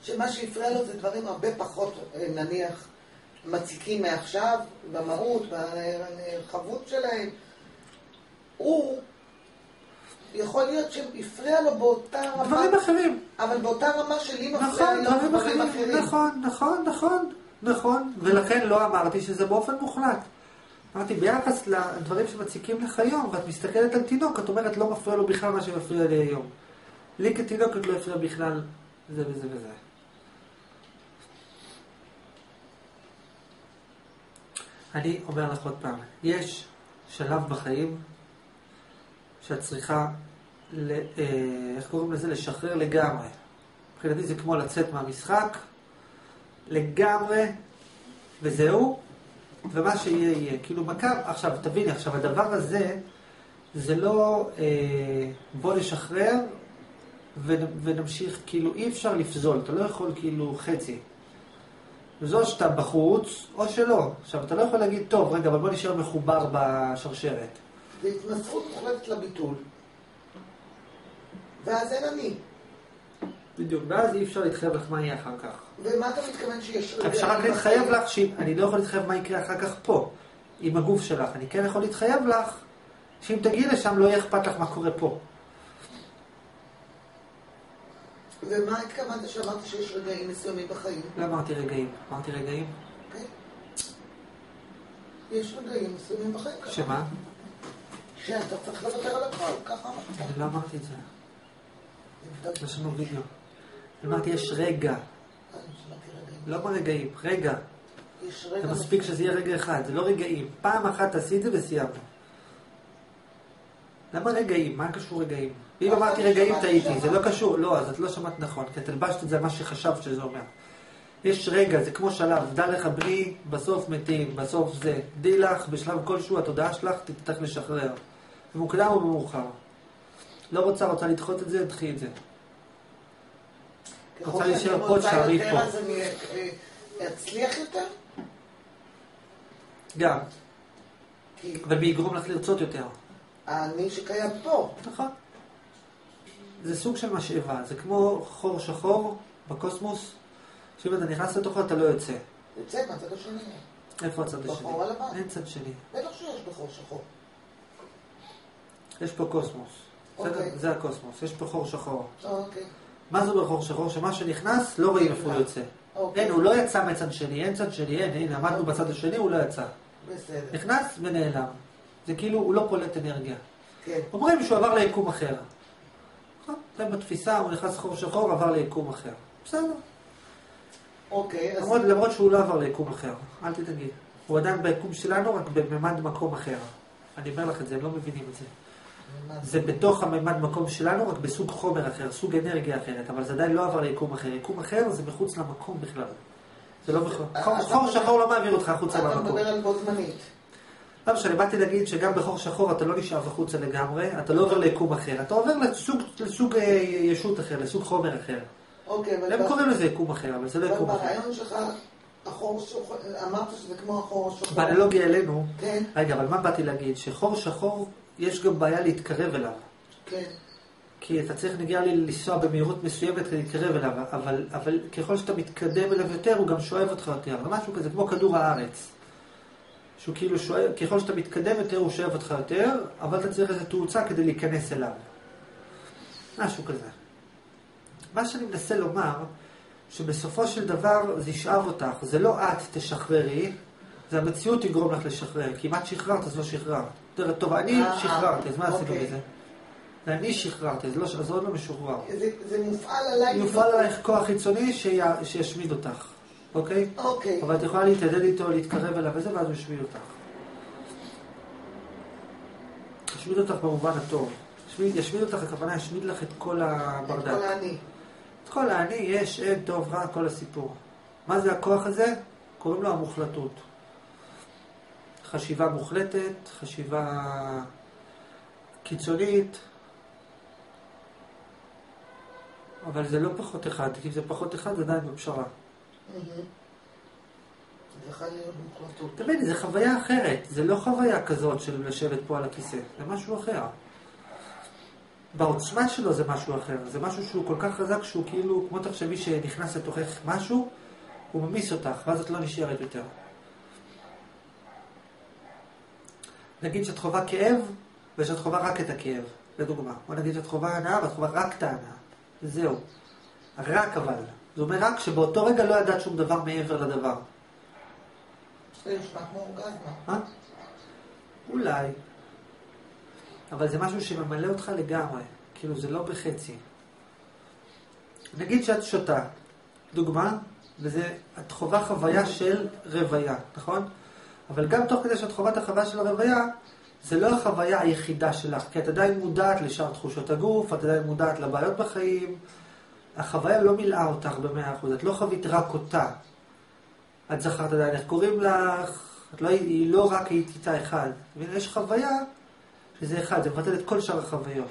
שמה שהפריע לו זה דברים הרבה פחות, נניח, מציקים מעכשיו, במהות, בחבות שלהם. הוא יכול להיות שהפריע לו באותה רמה... דברים אחרים. אבל באותה רמה שלי מפריע לו דברים אחרים. נכון. ולכן לא אמרתי שזה באופן מוחלט. אמרתי, ביחס לדברים שמציקים לך היום, ואת מסתכלת על תינוק, את אומרת, לא מפריע לו בכלל מה שמפריע לי היום. לי כתינוקת לא יפריע בכלל זה וזה וזה. אני אומר לך עוד פעם, יש שלב בחיים שאת צריכה, איך קוראים לזה? לשחרר לגמרי. מבחינתי זה כמו לצאת מהמשחק, לגמרי, וזהו, ומה שיהיה יהיה. כאילו מכב, עכשיו תביני, עכשיו הדבר הזה, זה לא בוא נשחרר ונמשיך, כאילו אי אפשר לפזול, אתה לא יכול כאילו חצי. וזו שאתה בחוץ, או שלא. עכשיו, אתה לא יכול להגיד, טוב, רגע, אבל בוא נשאר מחובר בשרשרת. זה התנסות מוחלטת לביטול. ואז אין אני. בדיוק, ואז אי אפשר להתחייב לך מה יהיה אחר כך. ומה אתה מתכוון שיש... אפשר רק להתחייב לך, אני לא יכול להתחייב מה יקרה אחר כך פה, עם הגוף שלך. אני כן יכול להתחייב לך, שאם תגיעי לשם לא יהיה אכפת לך מה קורה פה. ומה התכוונת שאמרת שיש רגעים מסוימים בחיים? לא אמרתי רגעים, אמרתי רגעים. אוקיי. יש רגעים מסוימים בחיים. שמה? שאתה צריך לוותר על הכל, ככה אמרת. אני לא אמרתי את זה. יש לנו וידאו. אמרתי יש רגע. לא ברגעים, רגע. זה מספיק שזה יהיה רגע אחד, זה לא רגעים. פעם אחת תעשי את זה וסיימנו. למה רגעים? מה קשור רגעים? אם אמרתי רגעים טעיתי, זה לא קשור. לא, אז את לא שמעת נכון, כי את הלבשת את זה על מה שחשבת שזה אומר. יש רגע, זה כמו שלב, דע לך בני, בסוף מתים, בסוף זה. די לך, בשלב כלשהו, התודעה שלך תצטרך לשחרר. במוקדם או במאוחר. לא רוצה לדחות את זה, תדחי את זה. רוצה להישאר פה, תשארי פה. אז אני אצליח יותר? גם. אבל מי יגרום לך לרצות יותר? אני שקיים פה. נכון. זה סוג של משאבה, זה כמו חור שחור בקוסמוס, שאם אתה נכנס לתוכו אתה לא יוצא. יוצא מהצד השני. איפה הצד השני? בחור הלבן. אין צד שני. בטח שיש בחור שחור. יש פה קוסמוס. אוקיי. זה הקוסמוס, יש פה חור שחור. אוקיי. מה זה בחור שחור? שמה שנכנס לא רואים איפה הוא יוצא. אין, הוא לא יצא מצד שני, אין צד שני, אין, עמדנו בצד השני, הוא לא יצא. בסדר. נכנס ונעלם. זה כאילו, הוא לא פולט אנרגיה. כן. אומרים שהוא עבר ליקום אחר. זה בתפיסה, הוא נכנס חור שחור, עבר ליקום אחר. בסדר. אוקיי, אז... למרות שהוא לא עבר ליקום אחר, אל תתגיד. הוא עדיין ביקום שלנו, רק בממד מקום אחר. אני אומר לך את זה, הם לא מבינים את זה. זה בתוך הממד מקום שלנו, רק בסוג חומר אחר, סוג אנרגיה אחרת, אבל זה עדיין לא עבר ליקום אחר. יקום אחר זה מחוץ למקום בכלל. זה לא בכלל. חור שחור לא מעביר אותך החוצה במקום. אתה מדבר על בו זמנית. לא, שאני באתי להגיד שגם בחור שחור אתה לא נשאר בחוצה לגמרי, אתה לא עובר ליקום אחר, אתה עובר לסוג ישות אחר, לסוג חומר אחר. אוקיי, אבל... הם קוראים לזה יקום אחר, אבל זה לא יקום אחר. ברעיון שלך, החור שחור, אמרת שזה כמו החור שחור. באנלוגיה אלינו, כן. רגע, אבל מה באתי להגיד? שחור שחור, יש גם בעיה להתקרב אליו. כן. כי אתה צריך נגיע לנסוע במהירות מסוימת כדי להתקרב אליו, אבל ככל שאתה מתקדם אליו יותר, הוא גם שואב אותך יותר. משהו כזה, כמו כדור הארץ. שהוא כאילו שואב, ככל שאתה מתקדם יותר, הוא שואב אותך יותר, אבל אתה צריך איזו תאוצה כדי להיכנס אליו. משהו כזה. מה שאני מנסה לומר, שבסופו של דבר זה ישאב אותך, זה לא את תשחררי, זה המציאות יגרום לך לשחרר, כי אם את שחררת אז לא שחררת. טוב, אני שחררתי, אז מה עשינו בזה? אני שחררתי, אז זה עוד לא משוחרר. זה מופעל עליי... יופעל עלייך כוח חיצוני שישמיד אותך, אוקיי? אוקיי. אבל את יכולה להתעדד איתו, להתקרב אליו וזה, ואז הוא ישמיד אותך. ישמיד אותך במובן הטוב. ישמיד אותך, הכוונה ישמיד לך את כל הברדק. את כל העני. את כל העני, יש, אין, טוב, רע, כל הסיפור. מה זה הכוח הזה? קוראים לו המוחלטות. חשיבה מוחלטת, חשיבה קיצונית, אבל זה לא פחות אחד, כי זה פחות אחד, זה עדיין בפשרה. זה יכול להיות מוחלטות. תמיד, זה חוויה אחרת, זה לא חוויה כזאת של לשבת פה על הכיסא, זה משהו אחר. בעוצמה שלו זה משהו אחר. זה משהו שהוא כל כך חזק שהוא כאילו, כמו תחשבי שנכנס לתוכך משהו, הוא ממיס אותך, ואז את לא נשארת יותר. נגיד שאת חווה כאב, ושאת חווה רק את הכאב, לדוגמה. או נגיד שאת חווה הנאה, ואת חווה רק את ההנאה. זהו. רק אבל. זה אומר רק שבאותו רגע לא ידעת שום דבר מעבר לדבר. זה נשמע כמו אורגזמה. מה? אולי. אבל זה משהו שממלא אותך לגמרי. כאילו זה לא בחצי. נגיד שאת שותה. דוגמה, וזה, את חווה חוויה של רוויה, נכון? אבל גם תוך כדי שאת חווה את החוויה של הרוויה, זה לא החוויה היחידה שלך, כי את עדיין מודעת לשאר תחושות הגוף, את עדיין מודעת לבעיות בחיים, החוויה לא מילאה אותך ב100%, את לא חווית רק אותה. את זכרת עדיין איך קוראים לך, היא לא רק היית איתה אחד. יש חוויה שזה אחד, זה מבטל את כל שאר החוויות.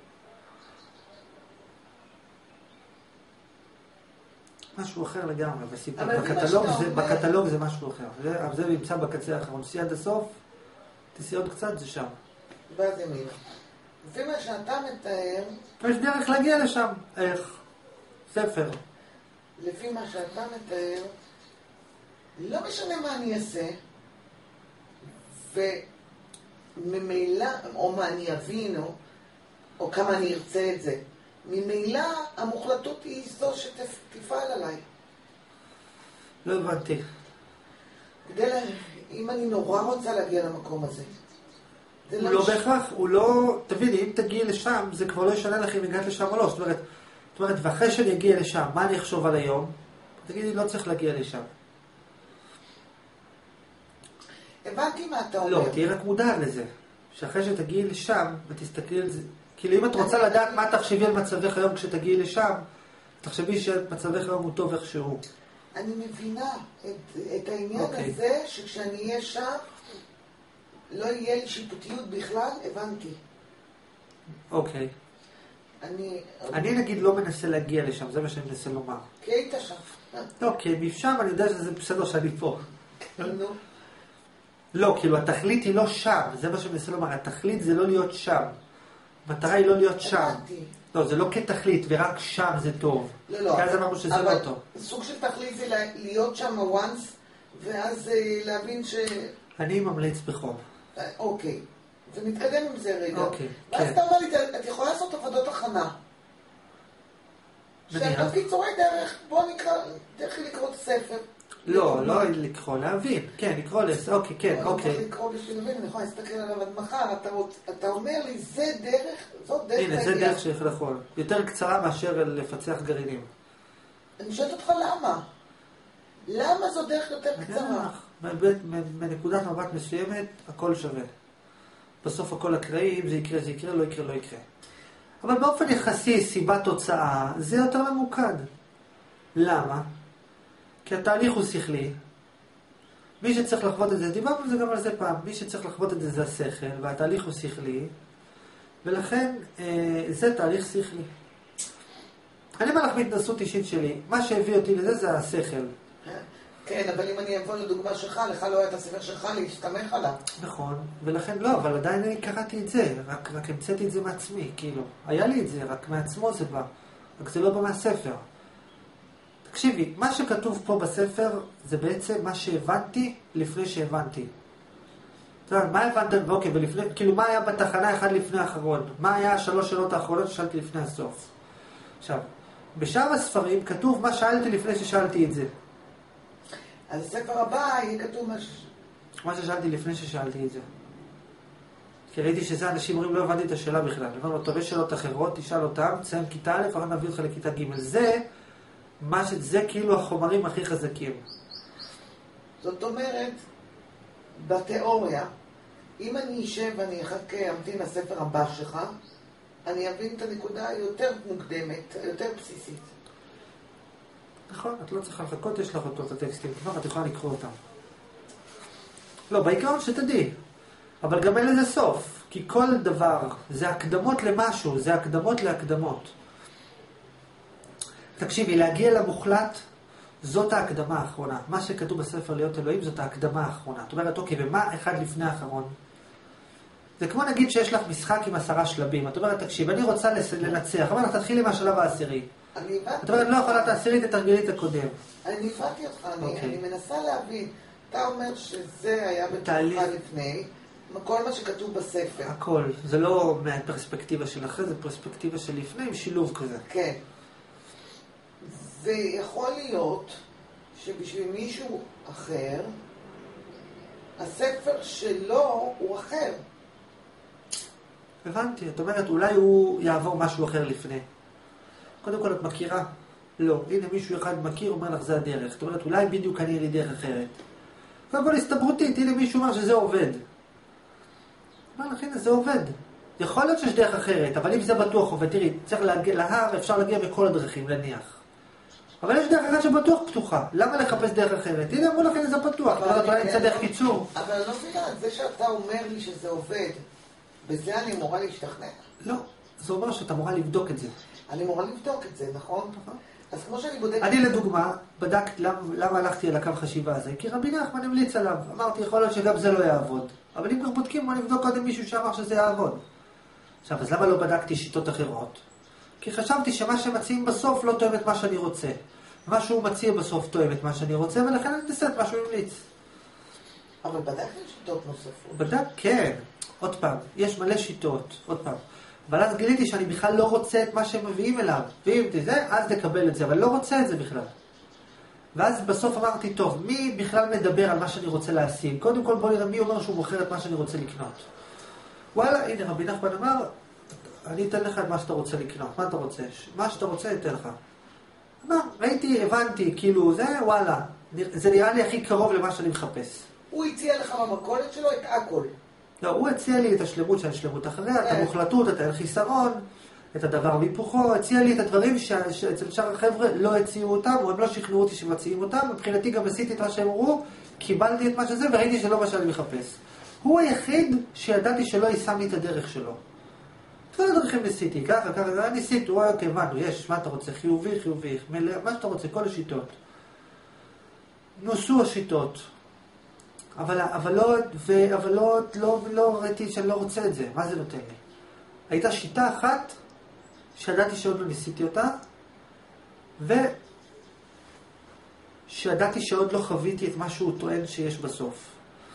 משהו אחר לגמרי, בקטלוג זה משהו אחר. זה נמצא בקצה האחרון. תעשי עד הסוף, תעשי עוד קצת, זה שם. ואז ימינה. לפי מה שאתה מתאר... יש דרך להגיע לשם. איך? ספר. לפי מה שאתה מתאר, לא משנה מה אני אעשה, וממילא, או מה אני אבין, או כמה אני ארצה את זה, ממילא המוחלטות היא זו שתפעל עליי. לא הבנתי. אם אני נורא רוצה להגיע למקום הזה. הוא לא בהכרח, הוא לא... תביני, אם תגיעי לשם, זה כבר לא ישנה לך אם הגעת לשם או לא. זאת אומרת, ואחרי שאני אגיע לשם, מה אני אחשוב על היום? תגידי, לא צריך להגיע לשם. הבנתי מה אתה אומר. לא, תהיי רק מודע לזה. שאחרי שתגיעי לשם, ותסתכלי על זה... כאילו אם את רוצה לדעת מה תחשבי על מצבך היום כשתגיעי לשם, תחשבי שמצבך היום הוא טוב איכשהו. אני מבינה את העניין הזה, שכשאני אהיה שם, לא יהיה לי שיפוטיות בכלל, הבנתי. אוקיי. אני נגיד לא מנסה להגיע לשם, זה מה שאני מנסה לומר. כי היית שם. אוקיי, משם אני יודע שזה בסדר שאני פה. נו. לא, כאילו התכלית היא לא שם, זה מה שאני מנסה לומר, התכלית זה לא להיות שם. המטרה היא לא להיות שם. לא, זה לא כתכלית, ורק שם זה טוב. לא. כי אז אמרנו שזה לא טוב. סוג של תכלית זה להיות שם once, ואז להבין ש... אני ממליץ בחום. אוקיי. ונתקדם עם זה רגע. אוקיי, כן. ואז אתה אומר לי, את יכולה לעשות עבודות הכנה. שאתה קיצורי דרך, בוא נקרא, דרך לקרוא את הספר. לא לקרוא, להבין. כן, לקרוא לזה, אוקיי, כן, אוקיי. אני לקרוא בשביל להבין, אני יכולה להסתכל עליו עד מחר, אתה אומר לי, זה דרך, זאת דרך הנה, זה דרך שיכול. יותר קצרה מאשר לפצח גרעינים. אני שואלת אותך למה? למה זו דרך יותר קצרה? מנקודת מבט מסוימת, הכל שווה. בסוף הכל אקראי, אם זה יקרה, זה יקרה, לא יקרה, לא יקרה. אבל באופן יחסי, סיבת תוצאה, זה יותר ממוקד. למה? כי התהליך הוא שכלי. מי שצריך לחוות את זה, דיברנו על זה גם על זה פעם, מי שצריך לחוות את זה זה השכל, והתהליך הוא שכלי, ולכן זה תהליך שכלי. אני אומר לך בהתנסות אישית שלי, מה שהביא אותי לזה זה השכל. כן, אבל אם אני אבוא לדוגמה שלך, לך לא היה את הספר שלך להסתמך עליו. נכון, ולכן לא, אבל עדיין אני קראתי את זה, רק המצאתי את זה מעצמי, כאילו. היה לי את זה, רק מעצמו זה בא, רק זה לא בא מהספר. תקשיבי, מה שכתוב פה בספר זה בעצם מה שהבנתי לפני שהבנתי. אתה יודע, מה הבנת? אוקיי, ולפני, כאילו מה היה בתחנה אחד לפני האחרון? מה היה השלוש שאלות האחרונות ששאלתי לפני הסוף? עכשיו, בשאר הספרים כתוב מה שאלתי לפני ששאלתי את זה. אז הספר הבא יהיה כתוב מה ששאלתי לפני ששאלתי את זה. כי ראיתי שזה אנשים אומרים, לא הבנתי את השאלה בכלל. אני אומר לו, טוב, יש שאלות אחרות, תשאל אותם, תסיים כיתה א', אחר נביא אותך לכיתה ג'. זה כאילו החומרים הכי חזקים. זאת אומרת, בתיאוריה, אם אני אשב ואני אחכה, אמתין לספר הבא שלך, אני אבין את הנקודה יותר מוקדמת, יותר בסיסית. נכון, את לא צריכה לחכות, יש לך אותו את הטקסטים, כבר את יכולה לקרוא אותם. לא, בעיקרון שתדעי, אבל גם אין לזה סוף, כי כל דבר זה הקדמות למשהו, זה הקדמות להקדמות. תקשיבי, להגיע למוחלט, זאת ההקדמה האחרונה. מה שכתוב בספר להיות אלוהים, זאת ההקדמה האחרונה. זאת אומרת, אוקיי, ומה אחד לפני האחרון? זה כמו נגיד שיש לך משחק עם 10 שלבים. את אומרת, תקשיב, אני רוצה לנצח. אמרת, תתחילי מהשלב העשירי. את אומרת, לא יכולה את העשירית, תתרגלי את הקודם. אני הבנתי אותך, אני מנסה להבין. אתה אומר שזה היה בתקופה לפני, כל מה שכתוב בספר. הכל. זה לא מהפרספקטיבה של אחרי, זה פרספקטיבה של לפני, עם שילוב כזה. כן. זה יכול להיות שבשביל מישהו אחר, הספר שלו הוא אחר. הבנתי, את אומרת, אולי הוא יעבור משהו אחר לפני. קודם כל, את מכירה? לא. הנה, מישהו אחד מכיר, אומר לך, זה הדרך. זאת אומרת, אולי בדיוק אני לי דרך אחרת. קודם כל, הסתברותית, הנה מישהו אומר שזה עובד. אומר לך, הנה, זה עובד. יכול להיות שיש דרך אחרת, אבל אם זה בטוח עובד, תראי, צריך להגיע להר, אפשר להגיע בכל הדרכים, להניח. אבל יש דרך אחת שבטוח פתוחה. למה לחפש דרך אחרת? הנה, אמרו לכם, זה פתוח. אבל אתה נמצא דרך קיצור. אבל אני לא מבינה, זה שאתה אומר לי שזה עובד, בזה אני אמורה להשתכנע? לא, זה אומר שאתה אמורה לבדוק את זה. אני אמורה לבדוק את זה, נכון? אז כמו שאני בודק... אני לדוגמה, בדקת למה הלכתי על הקו חשיבה הזה, כי רבי נחמן המליץ עליו. אמרתי, יכול להיות שגם זה לא יעבוד. אבל אם כבר בודקים, בוא נבדוק קודם מישהו שאמר שזה יעבוד. עכשיו, אז למה לא בדקתי שיטות אחרות? כי חשבתי שמה שמציעים בסוף לא תואם את מה שאני רוצה. מה שהוא מציע בסוף תואם את מה שאני רוצה, ולכן אני אנסה את מה שהוא המליץ. אבל בדקתי שיטות נוספות. בדק, כן. עוד פעם, יש מלא שיטות. עוד פעם. אבל אז גיליתי שאני בכלל לא רוצה את מה שהם מביאים אליו. ואם זה, אז תקבל את זה, אבל לא רוצה את זה בכלל. ואז בסוף אמרתי, טוב, מי בכלל מדבר על מה שאני רוצה להשיג? קודם כל בוא נראה מי אומר שהוא מוכר את מה שאני רוצה לקנות. וואלה, הנה רבי נחמן אמר, אני אתן לך את מה שאתה רוצה לקנות. מה אתה רוצה? מה שאתה רוצה, אתן לך. אמר, ראיתי, הבנתי, כאילו, זה, וואלה, זה נראה לי הכי קרוב למה שאני מחפש. הוא הציע לך במכולת שלו את הכל. לא, הוא הציע לי את השלמות של השלמות אחריה, את המוחלטות, את החיסרון, את הדבר והיפוכו, הציע לי את הדברים שאצל שאר החבר'ה לא הציעו אותם, או הם לא שכנעו אותי שמציעים אותם, מבחינתי גם עשיתי את מה שהם אמרו, קיבלתי את מה שזה וראיתי שלא מה שאני מחפש. הוא היחיד שידעתי שלא יישם לי את הדרך שלו. את כל הדרכים ניסיתי, ככה, ניסיתי, אוקיי, הבנו, יש, מה אתה רוצה, חיובי, מה שאתה רוצה, כל השיטות. נוסו השיטות. אבל לא ראיתי שאני לא רוצה את זה. מה זה נותן לי? הייתה שיטה אחת שידעתי שעוד לא ניסיתי אותה, ושידעתי שעוד לא חוויתי את מה שהוא טוען שיש בסוף.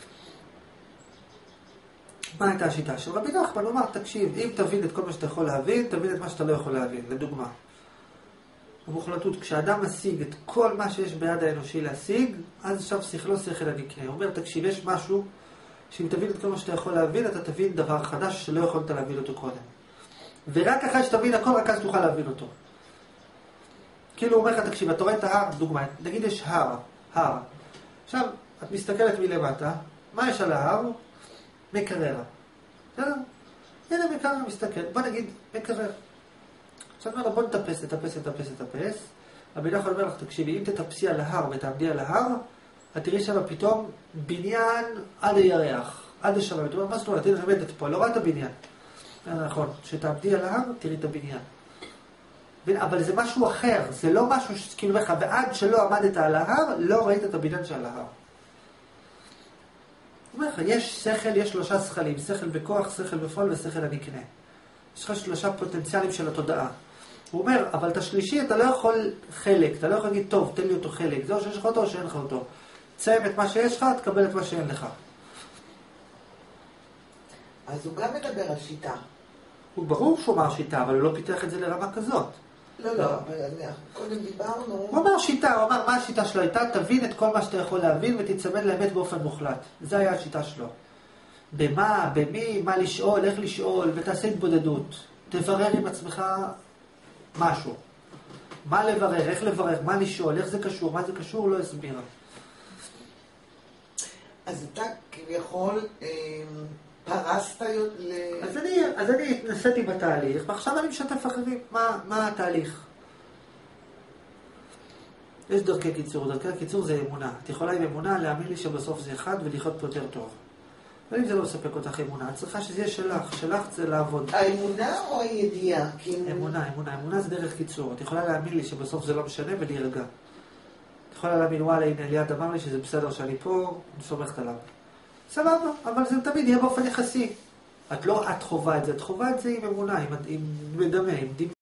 מה הייתה השיטה של רבי נחמן? הוא אמר, תקשיב, אם תבין את כל מה שאתה יכול להבין, תבין את מה שאתה לא יכול להבין. לדוגמה, המוחלטות, כשאדם משיג את כל מה שיש ביד האנושי להשיג, אז עכשיו שכלו שכל הנקנה. הוא אומר, תקשיב, יש משהו שאם תבין את כל מה שאתה יכול להבין, אתה תבין דבר חדש שלא יכולת להבין אותו קודם. ורק אחרי שתבין הכל, רק אז תוכל להבין אותו. כאילו הוא אומר לך, תקשיב, אתה רואה את ההר, דוגמה, נגיד יש הר. עכשיו, את מסתכלת מלמטה, מה יש על ההר? מקרר. בסדר? הנה מקרר מסתכל. בוא נגיד, מקרר. עכשיו אומר לו, בוא נטפס. רבי נחמן אומר לך, תקשיבי, אם תטפסי על ההר ותעמדי על ההר, את תראי שם פתאום בניין עד הירח, עד השמיים. אתה אומר, מה זאת אומרת? אני עומדת פה, לא רואה את הבניין. נכון, כשתעמדי על ההר, תראי את הבניין. אבל זה משהו אחר, זה לא משהו שכאילו לך, ועד שלא עמדת על ההר, לא ראית את הבניין שעל ההר. הוא אומר לך, יש שכל, יש 3 שכלים, שכל בכוח, שכל בפועל ושכל הנקנה. יש לך 3 פוטנציאלים של התודעה. הוא אומר, אבל את השלישי אתה לא יכול חלק, אתה לא יכול להגיד, טוב, תן לי אותו חלק, זה או שיש לך אותו או שאין לך אותו. תסיים את מה שיש לך, תקבל את מה שאין לך. אז הוא גם מדבר על שיטה. הוא ברור שהוא אמר שיטה, אבל הוא לא פיתח את זה לרמה כזאת. לא, קודם דיברנו... הוא אמר שיטה, הוא אמר מה השיטה שלו הייתה, תבין את כל מה שאתה יכול להבין ותצמד לאמת באופן מוחלט. זה היה השיטה שלו. במה, במי, מה לשאול, איך לשאול, ותעשה התבודדות. תברר עם עצמך משהו. מה לברר, איך לברר, מה לשאול, איך זה קשור, מה זה קשור, לא הסביר. אז אתה כביכול פרסת אז אני התנסיתי בתהליך, ועכשיו אני משתף אחרים. מה התהליך? יש דרכי קיצור. דרכי הקיצור זה אמונה. את יכולה עם אמונה להאמין לי שבסוף זה אחד ולחיות פה יותר טוב. אבל אם זה לא מספק אותך אמונה, את צריכה שזה יהיה שלך זה לעבוד. האמונה או הידיעה? אמונה זה דרך קיצור. את יכולה להאמין לי שבסוף זה לא משנה ולהירגע. את יכולה להאמין, וואלה, הנה אליעד אמר לי שזה בסדר שאני פה, אני סומכת עליו. סבבה, אבל זה תמיד יהיה באופן יחסי. את לא את חובה את זה, את חובה את זה עם אמונה, עם מדמה, עם